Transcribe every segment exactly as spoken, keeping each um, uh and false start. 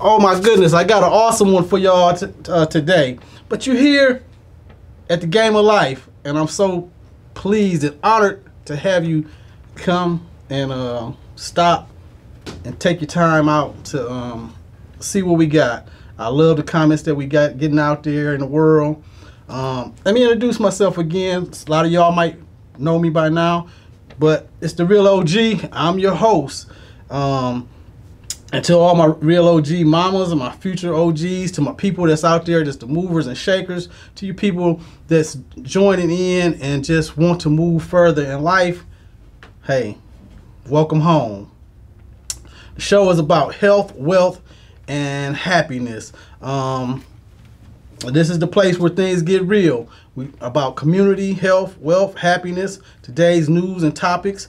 Oh my goodness, I got an awesome one for y'all uh, today. But you're here at the Game of Life, and I'm so pleased and honored to have you come and uh, stop and take your time out to um, see what we got. I love the comments that we got getting out there in the world. Um, let me introduce myself again. A lot of y'all might know me by now, but it's the Real O G. I'm your host. Um, and to all my real O G mamas and my future O Gs, to my people that's out there, just the movers and shakers, to you people that's joining in and just want to move further in life, hey, welcome home. The show is about health, wealth, and happiness. Um, this is the place where things get real. We about community, health, wealth, happiness, today's news and topics.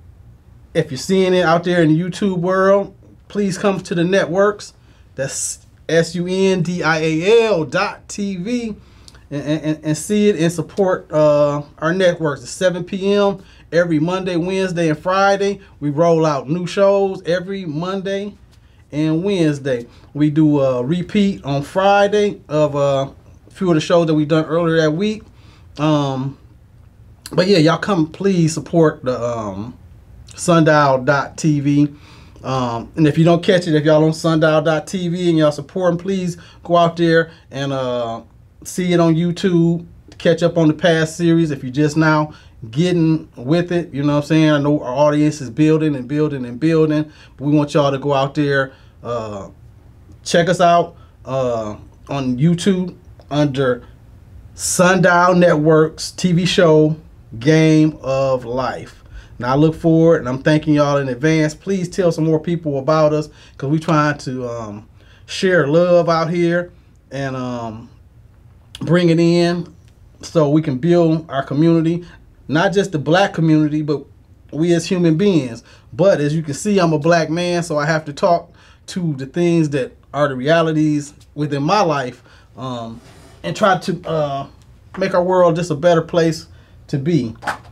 If you're seeing it out there in the YouTube world, please come to the networks. That's S U N D I A L dot T V and, and, and see it and support uh, our networks. At seven P M every Monday, Wednesday, and Friday. We roll out new shows every Monday and Wednesday. We do a repeat on Friday of uh, a few of the shows that we done earlier that week. Um, but yeah, y'all come please support the um, sundial dot T V. Um, and if you don't catch it, if y'all on sundial dot T V and y'all supporting, please go out there and uh, see it on YouTube. Catch up on the past series if you're just now getting with it. You know what I'm saying? I know our audience is building and building and building, but we want y'all to go out there, uh, check us out uh, on YouTube under Sundial Networks T V show Game of Life. Now I look forward, and I'm thanking y'all in advance. Please tell some more people about us, because we're trying to um, share love out here and um, bring it in so we can build our community. Not just the black community, but we as human beings. But as you can see, I'm a black man, so I have to talk to the things that are the realities within my life um, and try to uh, make our world just a better place to be.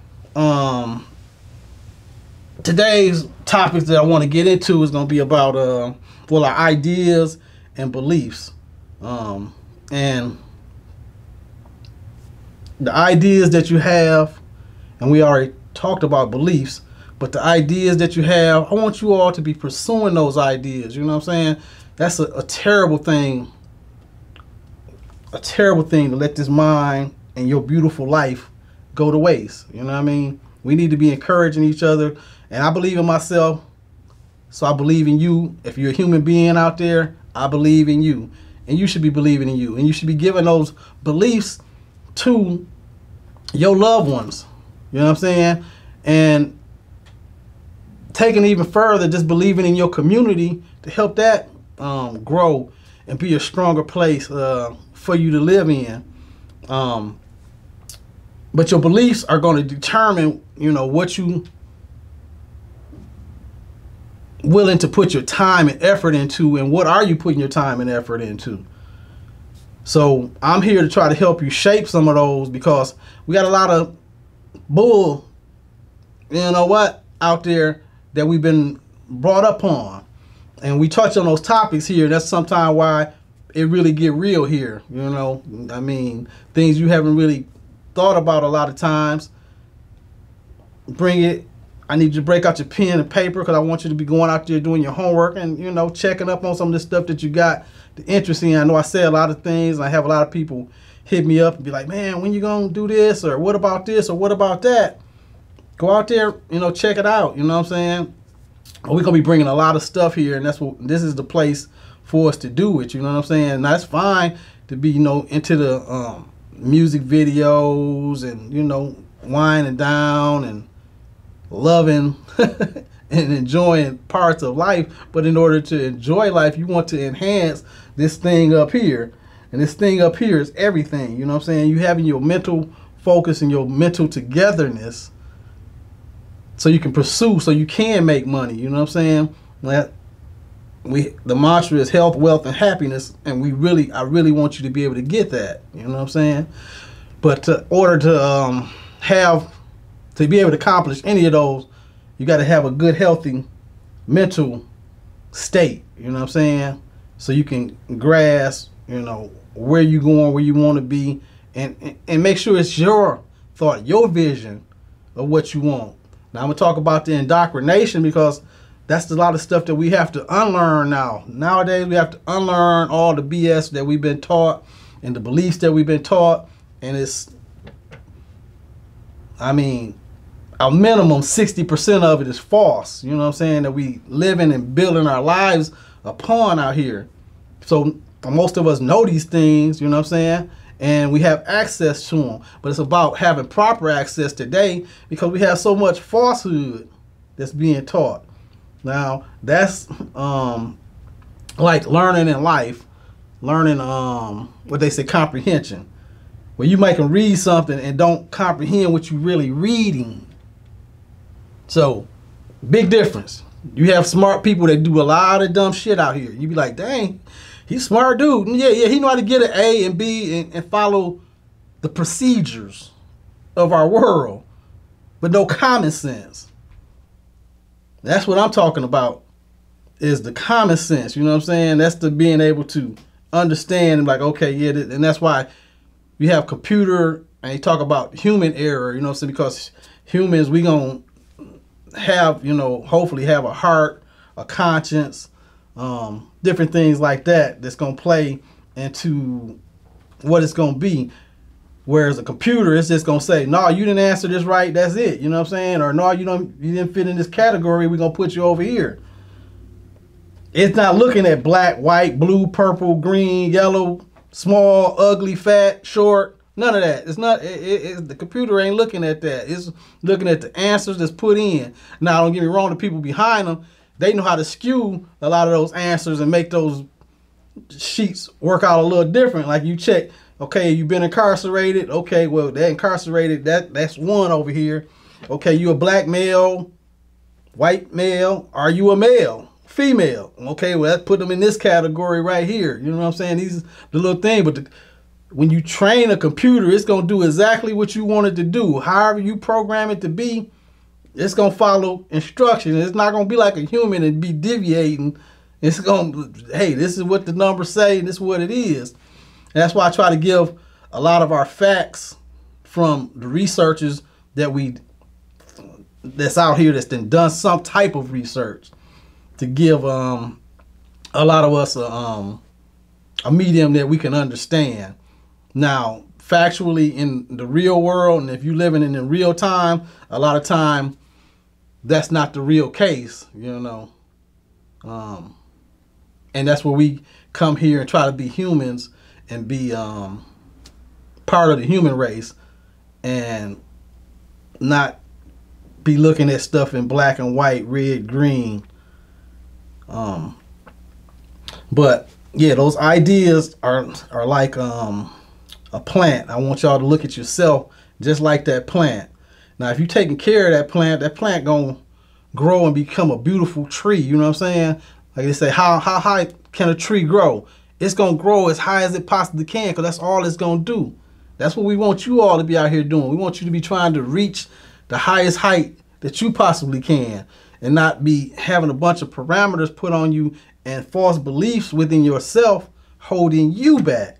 Um, Today's topics that I want to get into is going to be about, uh, well, our ideas and beliefs. Um, and the ideas that you have, and we already talked about beliefs, but the ideas that you have, I want you all to be pursuing those ideas. You know what I'm saying? That's a, a terrible thing, a terrible thing to let this mind and your beautiful life go to waste. You know what I mean? We need to be encouraging each other. And I believe in myself, so I believe in you. If you're a human being out there, I believe in you. And you should be believing in you. And you should be giving those beliefs to your loved ones. You know what I'm saying? And taking it even further, just believing in your community to help that um, grow and be a stronger place uh, for you to live in. Um, but your beliefs are going to determine, you know, what you willing to put your time and effort into, and what are you putting your time and effort into. So I'm here to try to help you shape some of those, because we got a lot of bull, you know what, out there that we've been brought up on, and we touch on those topics here. That's sometimes why it really get real here. You know, I mean, things you haven't really thought about a lot of times. Bring it. I need you to break out your pen and paper, because I want you to be going out there doing your homework and, you know, checking up on some of the stuff that you got the interest in. I know I say a lot of things, and I have a lot of people hit me up and be like, man, when you going to do this? Or what about this? Or what about that? Go out there, you know, check it out. You know what I'm saying? We're going to be bringing a lot of stuff here, and that's what this is the place for us to do it. You know what I'm saying? And that's fine to be, you know, into the um, music videos and, you know, winding down and loving and enjoying parts of life. But in order to enjoy life, you want to enhance this thing up here, and this thing up here is everything. You know what I'm saying? You having your mental focus and your mental togetherness, so you can pursue, so you can make money. You know what I'm saying? That we the mantra is health, wealth, and happiness, and we really I really want you to be able to get that. You know what I'm saying? But in order to um, have to be able to accomplish any of those, you got to have a good, healthy mental state. You know what I'm saying? so you can grasp, you know, where you going, where you want to be, and, and and make sure it's your thought, your vision of what you want. Now I'm gonna talk about the indoctrination, because that's a lot of stuff that we have to unlearn now. Nowadays we have to unlearn all the B S that we've been taught and the beliefs that we've been taught, and it's, I mean, a minimum sixty percent of it is false. You know what I'm saying? That we living and building our lives upon out here. So most of us know these things, you know what I'm saying? And we have access to them. But it's about having proper access today, because we have so much falsehood that's being taught. Now, that's um, like learning in life, learning um, what they say, comprehension. Where you might can read something and don't comprehend what you're really reading. So, big difference. You have smart people that do a lot of dumb shit out here. You be like, dang, he's a smart dude. Yeah, yeah, he know how to get an A and B and, and follow the procedures of our world, but no common sense. That's what I'm talking about, is the common sense. You know what I'm saying? That's the being able to understand and like, okay, yeah, and that's why we have computer, and you talk about human error, you know what I'm saying? Because humans, we gonna have, you know, hopefully have a heart, a conscience, um, different things like that that's gonna play into what it's gonna be. Whereas a computer, it's just gonna say, no, you didn't answer this right, that's it. You know what I'm saying? Or no, you don't, you didn't fit in this category, we're gonna put you over here. It's not looking at black, white, blue, purple, green, yellow, small, ugly, fat, short. None of that. It's not. It, it, it, the computer ain't looking at that. It's looking at the answers that's put in. Now, don't get me wrong. The people behind them, they know how to skew a lot of those answers and make those sheets work out a little different. Like you check, okay, you've been incarcerated. Okay, well, they're incarcerated. That that's one over here. Okay, you a black male, white male. Are you a male? Female. Okay, well, let's put them in this category right here. You know what I'm saying? These are the little thing, but the, when you train a computer, it's going to do exactly what you want it to do. However you program it to be, it's going to follow instructions. It's not going to be like a human and be deviating. It's going to, hey, this is what the numbers say, and this is what it is. And that's why I try to give a lot of our facts from the researchers that we, that's out here that's done some type of research, to give um, a lot of us a, um, a medium that we can understand. Now, factually in the real world, and if you're living in the real time, a lot of time, that's not the real case, you know. Um, and that's where we come here and try to be humans and be um, part of the human race, and not be looking at stuff in black and white, red, green. Um, but yeah, those ideas are are like um, a plant. I want y'all to look at yourself just like that plant. Now, if you're taking care of that plant, that plant gonna grow and become a beautiful tree. You know what I'm saying? Like they say, how how high can a tree grow? It's gonna grow as high as it possibly can, because that's all it's gonna do. That's what we want you all to be out here doing. We want you to be trying to reach the highest height that you possibly can, and not be having a bunch of parameters put on you and false beliefs within yourself holding you back.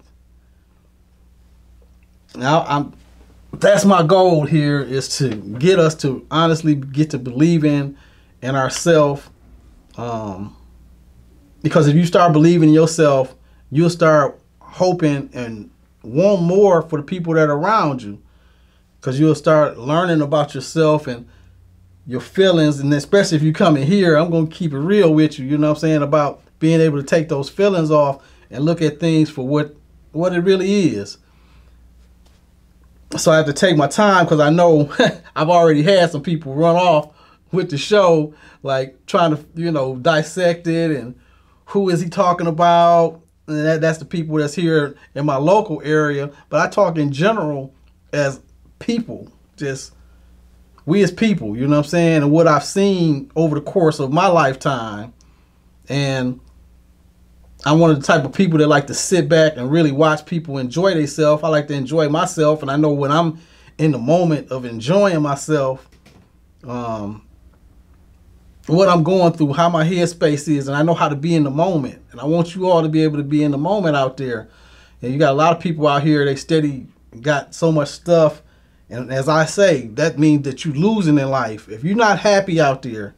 Now, I'm, that's my goal here, is to get us to honestly get to believing in ourselves. Um, because if you start believing in yourself, you'll start hoping and want more for the people that are around you. Because you'll start learning about yourself and your feelings, and especially if you come in here, I'm going to keep it real with you, you know what I'm saying, about being able to take those feelings off and look at things for what what it really is. So I have to take my time, because I know I've already had some people run off with the show, like trying to, you know, dissect it and who is he talking about, and that, that's the people that's here in my local area. But I talk in general as people, just we as people, you know what I'm saying, and what I've seen over the course of my lifetime. And I'm one of the type of people that like to sit back and really watch people enjoy themselves. I like to enjoy myself, and I know when I'm in the moment of enjoying myself, um, what I'm going through, how my headspace is, and I know how to be in the moment. And I want you all to be able to be in the moment out there. And you got a lot of people out here, they steady got so much stuff. And as I say, that means that you're losing in life. If you're not happy out there,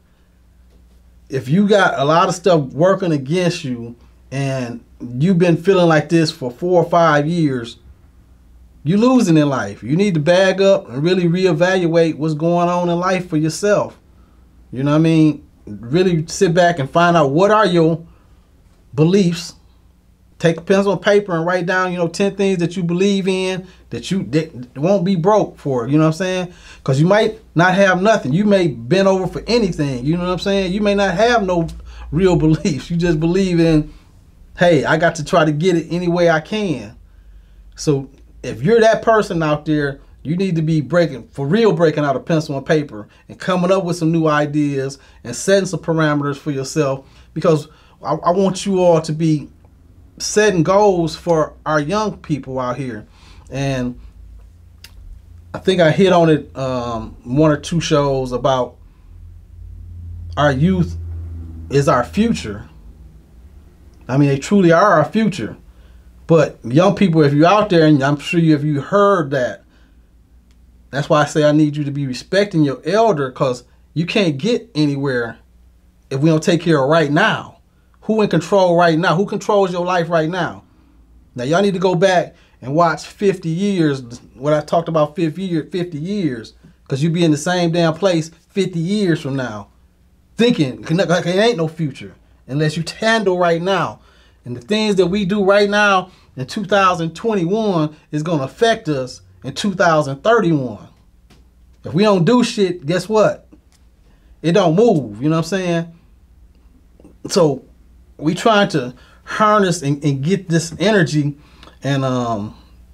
if you got a lot of stuff working against you and you've been feeling like this for four or five years, you're losing in life. You need to bag up and really reevaluate what's going on in life for yourself. You know what I mean? Really sit back and find out what are your beliefs. Take a pencil and paper and write down, you know, ten things that you believe in that you that won't be broke for. You know what I'm saying? Because you might not have nothing. You may bend over for anything. You know what I'm saying? You may not have no real beliefs. You just believe in, hey, I got to try to get it any way I can. So if you're that person out there, you need to be breaking, for real, breaking out a pencil and paper and coming up with some new ideas and setting some parameters for yourself. Because I, I want you all to be setting goals for our young people out here. And I think I hit on it um, one or two shows about our youth is our future. I mean, they truly are our future. But young people, if you're out there, and I'm sure you, if you heard that, that's why I say I need you to be respecting your elder, because you can't get anywhere if we don't take care of right now. Who in control right now? Who controls your life right now? Now, y'all need to go back and watch fifty years, what I talked about fifty years, because you'll be in the same damn place fifty years from now, thinking like it ain't no future unless you handle right now. And the things that we do right now in two thousand twenty-one is going to affect us in two thousand thirty-one. If we don't do shit, guess what? It don't move. You know what I'm saying? So we trying to harness and, and get this energy and um,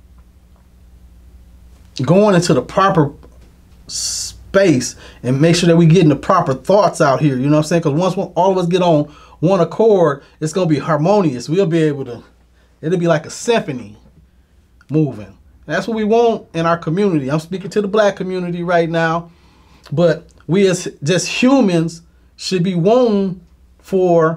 going into the proper space and make sure that we getting the proper thoughts out here. You know what I'm saying? Because once all of us get on one accord, it's going to be harmonious. We'll be able to, it'll be like a symphony moving. That's what we want in our community. I'm speaking to the black community right now, but we as just humans should be wanting for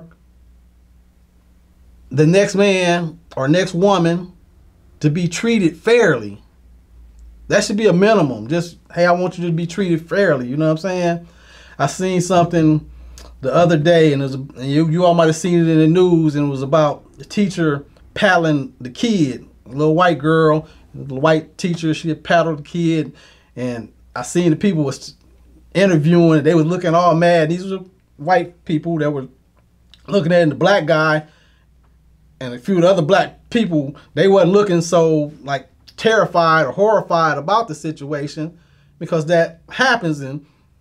the next man or next woman to be treated fairly. That should be a minimum. Just, hey, I want you to be treated fairly. You know what I'm saying? I seen something the other day, and, it was, and you, you all might have seen it in the news, and it was about the teacher paddling the kid, a little white girl, the white teacher, she had paddled the kid, and I seen the people was interviewing, they was looking all mad. These were white people that were looking at the black guy, and a few of the other black people, they wasn't looking so like terrified or horrified about the situation, because that happens in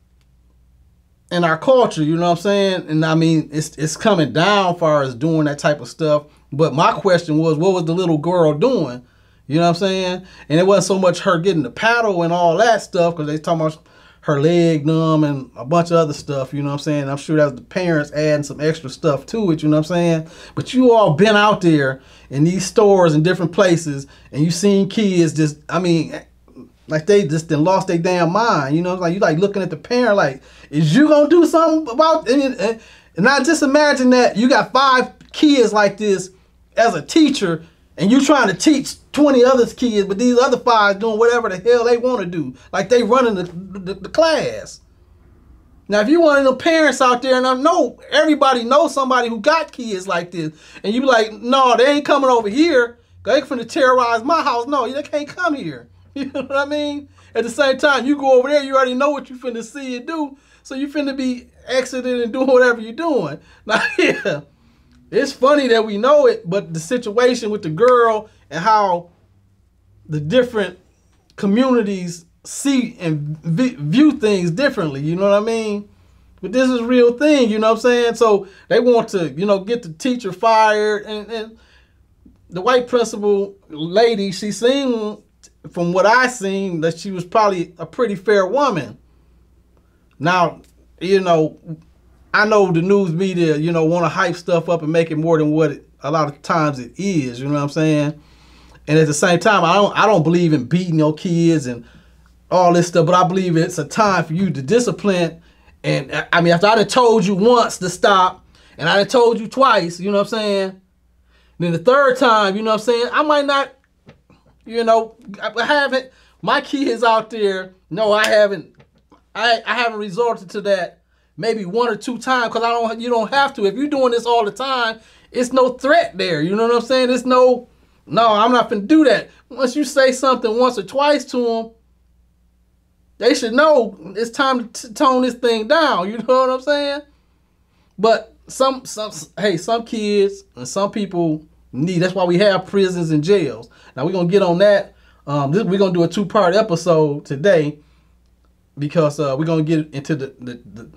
in our culture, you know what I'm saying? And I mean, it's it's coming down as far as doing that type of stuff. But my question was, what was the little girl doing? You know what I'm saying? And it wasn't so much her getting the paddle and all that stuff, because they talking about her leg numb and a bunch of other stuff, you know what I'm saying? I'm sure that was the parents adding some extra stuff to it, you know what I'm saying? But you all been out there in these stores and different places, and you seen kids just, I mean, like they just done lost their damn mind, you know? Like you like looking at the parent like, is you gonna do something about it? And, and I just imagine that you got five kids like this as a teacher, and you trying to teach twenty other kids, but these other five doing whatever the hell they want to do. Like they running the, the, the class. Now, if you one of them parents out there, and I know everybody knows somebody who got kids like this, and you be like, no, they ain't coming over here. They finna terrorize my house. No, they can't come here. You know what I mean? At the same time, you go over there, you already know what you finna see and do. So you finna be exiting and doing whatever you're doing. Now, yeah. It's funny that we know it, but the situation with the girl and how the different communities see and view things differently, you know what I mean? But this is a real thing, you know what I'm saying? So they want to, you know, get the teacher fired. And, and the white principal lady, she seemed, from what I seen, that she was probably a pretty fair woman. Now, you know, I know the news media, you know, want to hype stuff up and make it more than what it, a lot of times it is, you know what I'm saying? And at the same time, I don't I don't believe in beating your kids and all this stuff, but I believe it's a time for you to discipline And I mean, after I done told you once to stop, and I done told you twice, you know what I'm saying? Then the third time, you know what I'm saying? I might not, you know, I haven't, my kids out there, no, I haven't, I, I haven't resorted to that maybe one or two times, because I don't, you don't have to. If you're doing this all the time, it's no threat there. You know what I'm saying? It's no, no, I'm not finna do that. Once you say something once or twice to them, they should know it's time to tone this thing down. You know what I'm saying? But some, some, hey, some kids and some people need. That's why we have prisons and jails. Now we're gonna get on that. Um, this, we're gonna do a two-part episode today because uh, we're gonna get into the, the,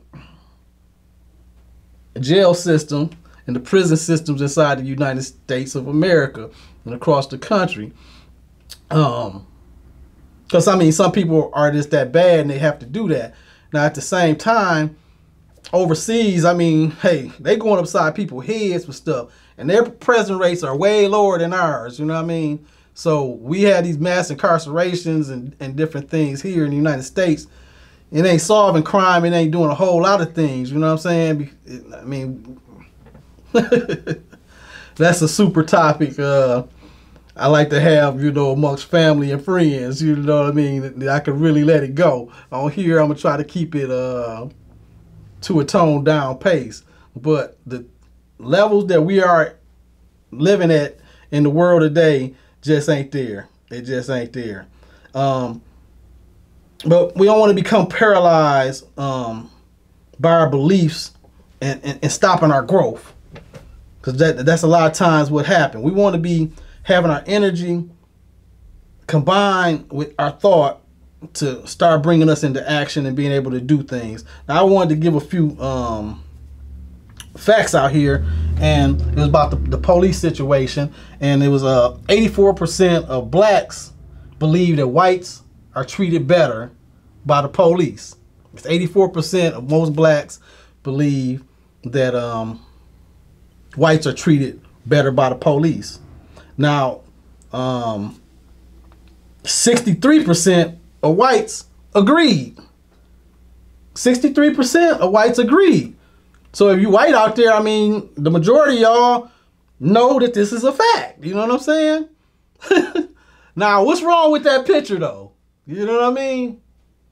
the jail system and the prison systems inside the United States of America and across the country. Um. Because, I mean, some people are just that bad and they have to do that. Now, at the same time, overseas, I mean, hey, they going upside people's heads with stuff. And their prison rates are way lower than ours, you know what I mean? So we have these mass incarcerations and, and different things here in the United States. It ain't solving crime. It ain't doing a whole lot of things, you know what I'm saying? I mean, that's a super topic. Uh, I like to have, you know, amongst family and friends, you know what I mean? I can really let it go. On here, I'm going to try to keep it uh, to a toned down pace. But the levels that we are living at in the world today just ain't there. It just ain't there. Um, but we don't want to become paralyzed um, by our beliefs and, and, and stopping our growth. Because that, that's a lot of times what happened. We want to be having our energy combined with our thought to start bringing us into action and being able to do things. Now, I wanted to give a few um, facts out here, and it was about the, the police situation, and it was uh, eighty-four percent of blacks believe that whites are treated better by the police. It's eighty-four percent of most blacks believe that um, whites are treated better by the police. Now, um, sixty-three percent of whites agreed. sixty-three percent of whites agreed. So if you white out there, I mean, the majority of y'all know that this is a fact. You know what I'm saying? Now, what's wrong with that picture, though? You know what I mean?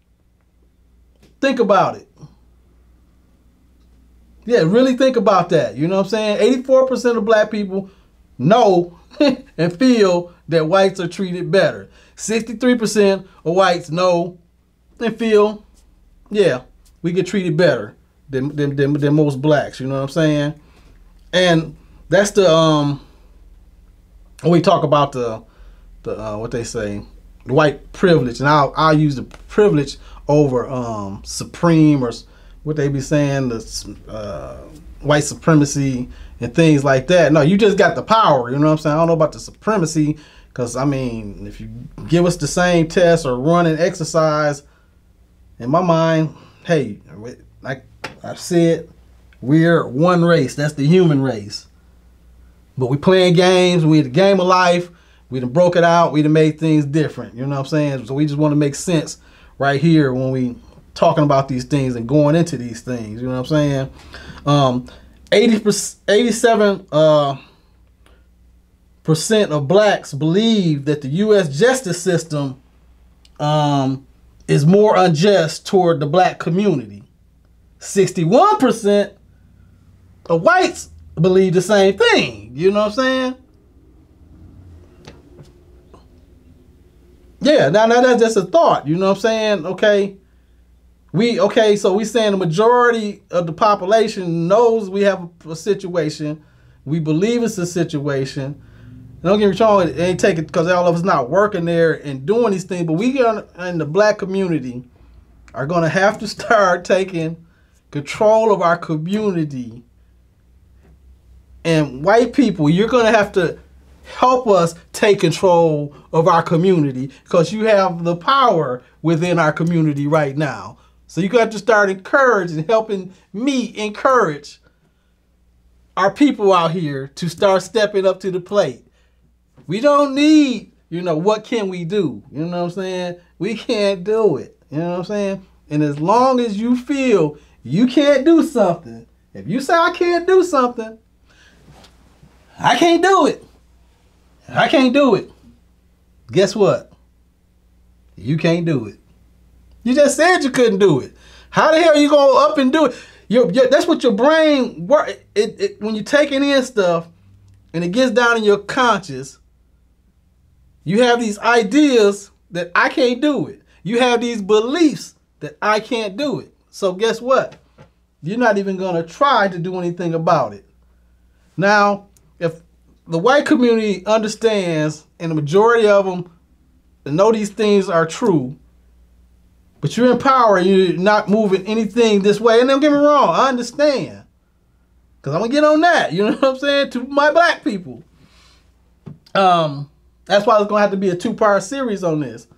Think about it. Yeah, really think about that. You know what I'm saying? eighty-four percent of black people know and feel that whites are treated better. sixty-three percent of whites know and feel, yeah, we get treated better than, than, than, than most blacks. You know what I'm saying? And that's the, um, when we talk about the, the uh, what they say, the white privilege, and I'll, I'll use the privilege over um, supreme, or what they be saying, the uh, white supremacy and things like that. No, you just got the power, you know what I'm saying? I don't know about the supremacy, because, I mean, if you give us the same test or run and exercise, in my mind, hey, like I said, we're one race. That's the human race. But we playing games. We the game of life. We done broke it out. We done made things different. You know what I'm saying? So we just want to make sense right here when we talking about these things and going into these things. You know what I'm saying? Um, eighty percent, eighty-seven uh, percent of blacks believe that the U S justice system um, is more unjust toward the black community. sixty-one percent of whites believe the same thing. You know what I'm saying? Yeah, now, now that's just a thought. You know what I'm saying? Okay. We, okay, so we saying the majority of the population knows we have a, a situation. We believe it's a situation. And don't get me wrong, it ain't taking, because all of us not working there and doing these things, but we gonna, in the black community are going to have to start taking control of our community. And white people, you're going to have to help us take control of our community, because you have the power within our community right now. So you got to start encouraging, helping me encourage our people out here to start stepping up to the plate. We don't need, you know, what can we do? You know what I'm saying? We can't do it. You know what I'm saying? And as long as you feel you can't do something, if you say I can't do something, I can't do it. I can't do it. Guess what? You can't do it. You just said you couldn't do it. How the hell are you going up and do it? Your, your, that's what your brain work. It, it, when you're taking in stuff and it gets down in your conscious, you have these ideas that I can't do it. You have these beliefs that I can't do it. So guess what? You're not even going to try to do anything about it. Now, if the white community understands, and the majority of them know these things are true, but you're in power and you're not moving anything this way. And don't get me wrong, I understand. Because I'm going to get on that, you know what I'm saying, to my black people. Um, that's why it's going to have to be a two-part series on this.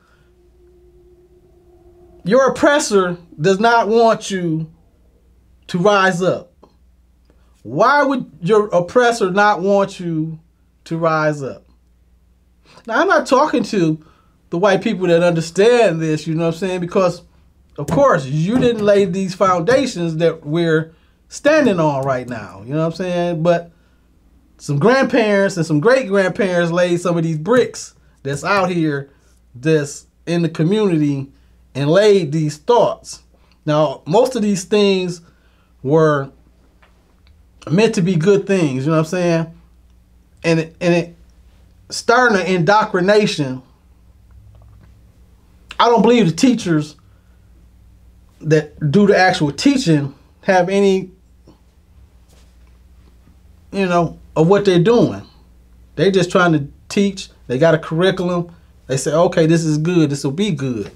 Your oppressor does not want you to rise up. Why would your oppressor not want you to rise up? Now, I'm not talking to the white people that understand this, you know what I'm saying? Because, of course, you didn't lay these foundations that we're standing on right now, you know what I'm saying? But some grandparents and some great-grandparents laid some of these bricks that's out here, that's in the community, and laid these thoughts. Now, most of these things were meant to be good things, you know what I'm saying? And it, and it starting an indoctrination. I don't believe the teachers that do the actual teaching have any, you know, of what they're doing. They're just trying to teach. They got a curriculum. They say, okay, this is good. This will be good.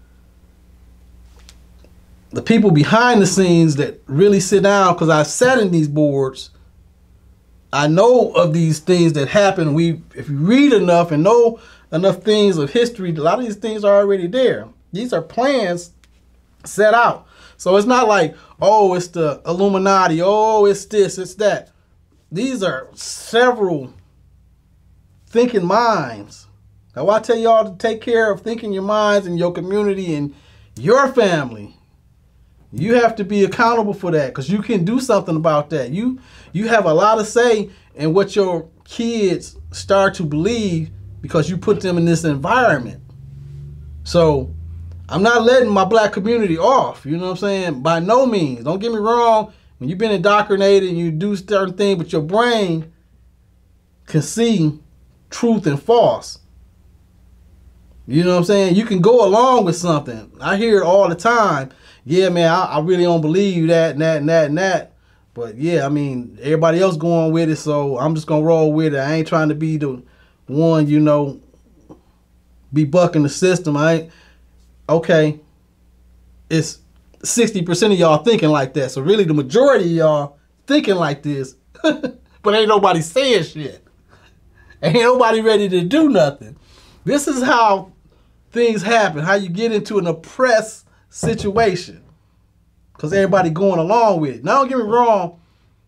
The people behind the scenes that really sit down, because I've sat in these boards, I know of these things that happen. We, if you read enough and know enough things of history, a lot of these things are already there. These are plans set out. So it's not like, oh, it's the Illuminati, oh, it's this, it's that. These are several thinking minds. Now, I tell y'all to take care of thinking your minds and your community and your family. You have to be accountable for that, because you can do something about that. You you have a lot of say in what your kids start to believe, because you put them in this environment. So I'm not letting my black community off, you know what I'm saying? By no means. Don't get me wrong. When you've been indoctrinated and you do certain things, but your brain can see truth and false. You know what I'm saying? You can go along with something. I hear it all the time. Yeah, man, I, I really don't believe that and that and that and that. But yeah, I mean, everybody else going with it, so I'm just going to roll with it. I ain't trying to be the one, you know, be bucking the system. I ain't, okay, it's sixty percent of y'all thinking like that. So really the majority of y'all thinking like this, but ain't nobody saying shit. Ain't nobody ready to do nothing. This is how things happen, how you get into an oppressed situation, because everybody going along with it. Now, don't get me wrong,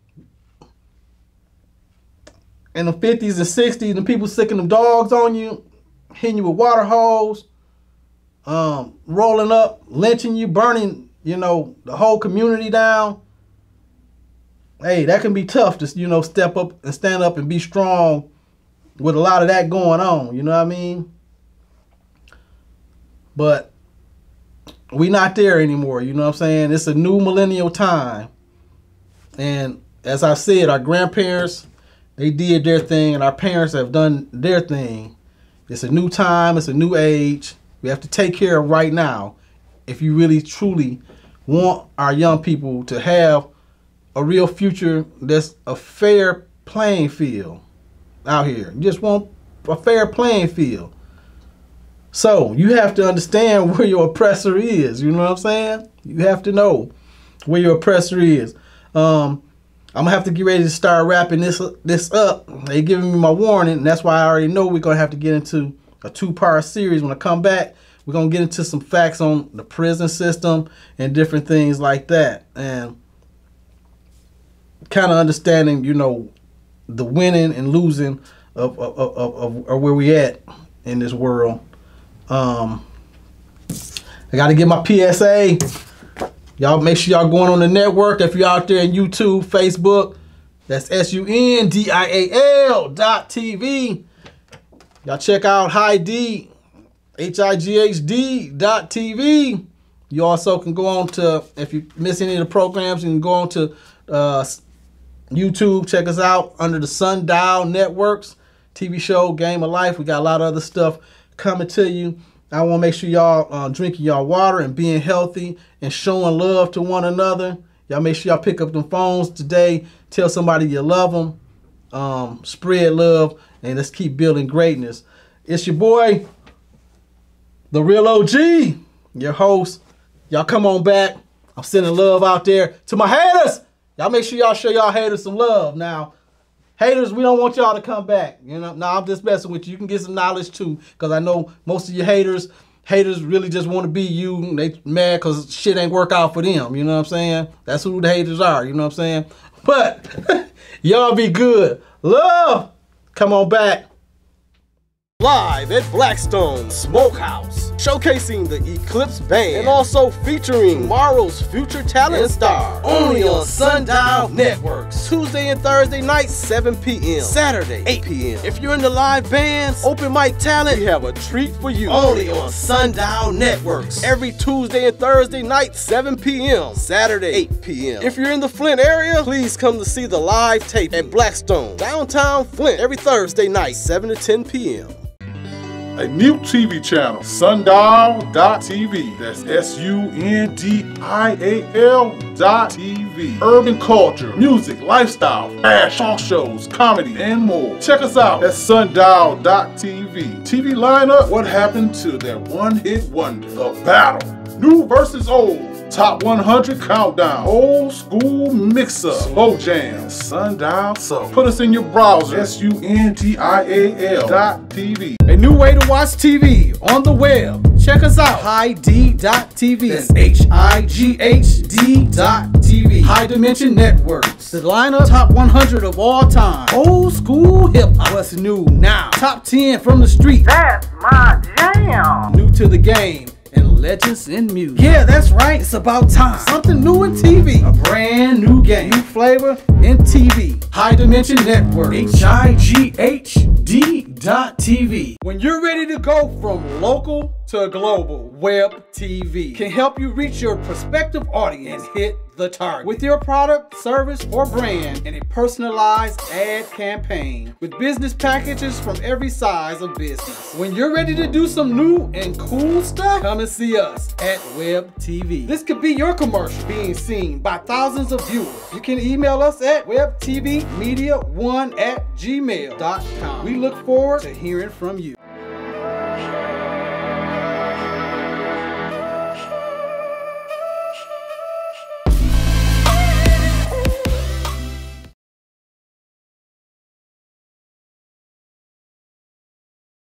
in the fifties and sixties, the people sicking them dogs on you, hitting you with water hose, um, rolling up, lynching you, burning, you know, the whole community down. Hey, that can be tough to, you know, step up and stand up and be strong with a lot of that going on, you know what I mean? But we not there anymore, you know what I'm saying? It's a new millennial time. And as I said, our grandparents, they did their thing, and our parents have done their thing. It's a new time, it's a new age. We have to take care of right now if you really truly want our young people to have a real future that's a fair playing field out here. You just want a fair playing field. So you have to understand where your oppressor is. You know what I'm saying? You have to know where your oppressor is. Um, I'm gonna have to get ready to start wrapping this this up. They giving me my warning, and that's why I already know we're gonna have to get into a two-part series. When I come back, we're gonna get into some facts on the prison system and different things like that, and kind of understanding, you know, the winning and losing of of, of, of, of where we at in this world. Um, I got to get my P S A. Y'all make sure y'all going on the network. If you're out there in YouTube, Facebook, that's S U N D I A L dot T V. Y'all check out High D, H I G H D dot T V. You also can go on to, if you miss any of the programs, you can go on to uh, YouTube. Check us out under the Sundial Networks T V show Game of Life. We got a lot of other stuff coming to you. I want to make sure y'all uh, drinking y'all water and being healthy and showing love to one another. Y'all make sure y'all pick up them phones today. Tell somebody you love them. Um, spread love, and let's keep building greatness. It's your boy, the real O G, your host. Y'all come on back. I'm sending love out there to my haters. Y'all make sure y'all show y'all haters some love. Now, haters, we don't want y'all to come back. You know, now I'm just messing with you. You can get some knowledge too, because I know most of your haters, haters really just want to be you. They mad because shit ain't work out for them. You know what I'm saying? That's who the haters are. You know what I'm saying? But y'all be good. Love. Come on back. Live at Blackstone Smokehouse, showcasing the Eclipse Band and also featuring tomorrow's future talent star, only on Sundial Networks. Tuesday and Thursday nights, seven P M Saturday, eight P M If you're into live bands, open mic talent, we have a treat for you, only on Sundial Networks. Every Tuesday and Thursday night, seven P M Saturday, eight P M If you're in the Flint area, please come to see the live tape at Blackstone, downtown Flint, every Thursday night, seven to ten P M A new T V channel, Sundial dot T V. That's S U N D I A L dot T V. Urban culture, music, lifestyle, fashion, talk shows, comedy, and more. Check us out at Sundial dot T V. T V lineup, what happened to that one-hit wonder? The battle, new versus old. Top one hundred countdown, old school mix-up, slow jam, Sundial. So put us in your browser, S U N D I A L dot T V. A new way to watch T V on the web. Check us out, High D dot T V. That's H I G H D dot T V. High Dimension Networks. The lineup, top one hundred of all time. Old school hip-hop. What's new now? Top ten from the street. That's my jam. New to the game. And legends in music. Yeah, that's right. It's about time. Something new in T V. A brand new game. New flavor in T V. High Dimension Network. H I G H D dot T V. When you're ready to go from local to global, Web T V can help you reach your prospective audience and hit the target with your product, service, or brand in a personalized ad campaign with business packages from every size of business. When you're ready to do some new and cool stuff, come and see us at Web T V. This could be your commercial being seen by thousands of viewers. You can email us at web t v media one at gmail dot com. We look forward to hearing from you.